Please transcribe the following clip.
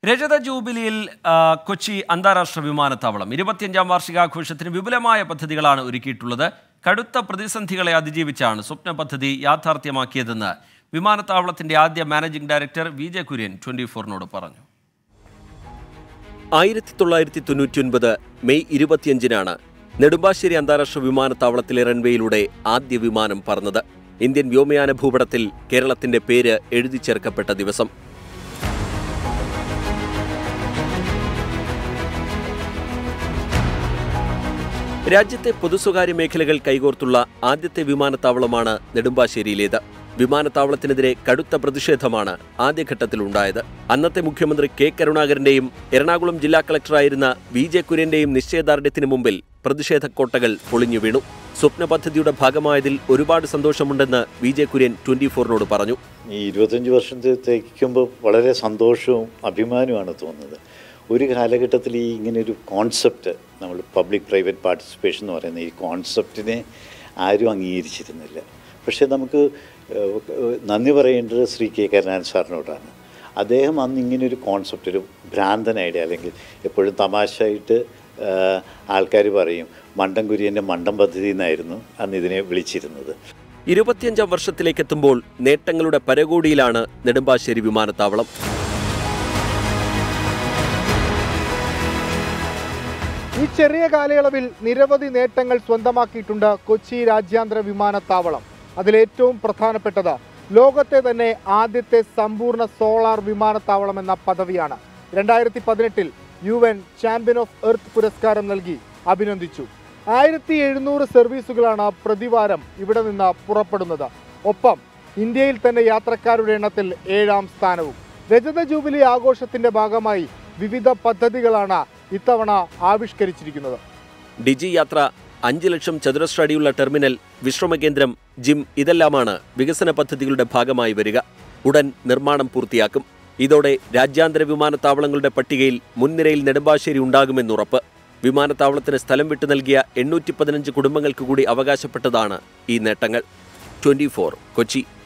രജത ജൂബിലിയിൽ കൊച്ചി അന്താരാഷ്ട്ര വിമാനത്താവളം 25ാം വാർഷികാഘോഷത്തിന് വിപുലമായ പദ്ധതികളാണ് ഒരുക്കിയിട്ടുള്ളത്. കടുത്ത പ്രതിസന്ധികളെ അതിജീവിച്ചാണ് സ്വപ്ന പദ്ധതി യാഥാർത്ഥ്യമാക്കിയതെന്ന് വിമാനത്താവളത്തിന്റെ ആദ്യ മാനേജിംഗ് ഡയറക്ടർ വിജെ കുര്യൻ 24നോട് പറഞ്ഞു. 1999 മെയ് 25-നാണ് നെടുമ്പാശ്ശേരി അന്താരാഷ്ട്ര വിമാനത്താവളത്തിലെ റൺവേയിലൂടെ ആദ്യ വിമാനം പറന്നത്. ഇന്ത്യൻ വ്യോമയാന ഭൂപടത്തിൽ കേരളത്തിന്റെ പേര് എഴുതി ചേർക്കപ്പെട്ട ദിവസം. രാജ്യത്തെ പൊതുസ്വകാര്യ മേഖലകൾ കൈകോർത്തുള്ള ആദ്യത്തെ വിമാനത്താവളമാണ് നെടുമ്പാശ്ശേരിയിലേത്. വിമാനത്താവളത്തിനെതിരെ കടുത്ത പ്രതിഷേധമാണ് ആദ്യഘട്ടത്തിലുണ്ടായത്. അന്നത്തെ മുഖ്യമന്ത്രി കെ കരുണാകരന്റെയും എറണാകുളം ജില്ലാ കളക്ടറായിരുന്ന വിജെ കുര്യന്റെയും നിശ്ചയദാർഢ്യത്തിന് മുമ്പിൽ പ്രതിഷേധ കോട്ടകൾ പൊളിഞ്ഞു വീണു. സ്വപ്ന പദ്ധതിയുടെ ഭാഗമായതിൽ ഒരുപാട് സന്തോഷമുണ്ടെന്ന് വിജെ കുര്യൻ 24നോട് പറഞ്ഞു. ഈ 25 വർഷത്തേക്കുമ്പോൾ വളരെ സന്തോഷവും അഭിമാനവുമാണ് തോന്നുന്നത്. ഒരു കാലഘട്ടത്തിൽ ഈ ഇങ്ങനെയൊരു കോൺസെപ്റ്റ്, നമ്മൾ പബ്ലിക് പ്രൈവറ്റ് പാർട്ടിസിപ്പേഷൻ എന്ന് പറയുന്ന ഈ കോൺസെപ്റ്റിനെ ആരും അംഗീകരിച്ചിരുന്നില്ല. പക്ഷേ നമുക്ക് നന്ദി പറയേണ്ടത് ശ്രീ കെ കരുണാകരൻ സാറിനോടാണ്. അദ്ദേഹം അന്ന് ഇങ്ങനെയൊരു കോൺസെപ്റ്റ്, ഒരു ഭ്രാന്തൻ ഐഡിയ, അല്ലെങ്കിൽ എപ്പോഴും തമാശയായിട്ട് ആൾക്കാർ പറയും മണ്ടൻ കുര്യൻ്റെ മണ്ടൻ പദ്ധതി എന്നായിരുന്നു അന്ന് ഇതിനെ വിളിച്ചിരുന്നത്. 25ാം വർഷത്തിലേക്കെത്തുമ്പോൾ നേട്ടങ്ങളുടെ പരകോടിയിലാണ് നെടുമ്പാശ്ശേരി വിമാനത്താവളം. ഈ ചെറിയ കാലയളവിൽ നിരവധി നേട്ടങ്ങൾ സ്വന്തമാക്കിയിട്ടുണ്ട് കൊച്ചി രാജ്യാന്തര വിമാനത്താവളം. അതിലേറ്റവും പ്രധാനപ്പെട്ടത് ലോകത്തെ തന്നെ ആദ്യത്തെ സമ്പൂർണ്ണ സോളാർ വിമാനത്താവളം എന്ന പദവിയാണ്. 2018-ൽ UN ചാമ്പ്യൻ ഓഫ് എർത്ത് പുരസ്കാരം നൽകി അഭിനന്ദിച്ചു. 1700 സർവീസുകളാണ് പ്രതിവാരം ഇവിടെ നിന്ന് പുറപ്പെടുന്നത്. ഒപ്പം ഇന്ത്യയിൽ തന്നെ യാത്രക്കാരുടെ എണ്ണത്തിൽ 7ാം സ്ഥാനവും. രജത ജൂബിലി ആഘോഷത്തിന്റെ ഭാഗമായി വിവിധ പദ്ധതികളാണ് ഇത്തവണ ആവിഷ്കരിച്ചിരിക്കുന്നത്. ഡിജി യാത്ര, 5 ലക്ഷം ചതുരശ്ര അടിയുള്ള ടെർമിനൽ, വിശ്രമകേന്ദ്രം, ജിം, ഇതെല്ലാമാണ് വികസന പദ്ധതികളുടെ ഭാഗമായി വരിക. ഉടൻ നിർമ്മാണം പൂർത്തിയാക്കും. ഇതോടെ രാജ്യാന്തര വിമാനത്താവളങ്ങളുടെ പട്ടികയിൽ മുൻനിരയിൽ നെടുമ്പാശ്ശേരി ഉണ്ടാകുമെന്നുറപ്പ്. വിമാനത്താവളത്തിന് സ്ഥലം വിട്ടു നൽകിയ 815 കുടുംബങ്ങൾക്ക് കൂടി അവകാശപ്പെട്ടതാണ് ഈ നേട്ടങ്ങൾ. 24 കൊച്ചി.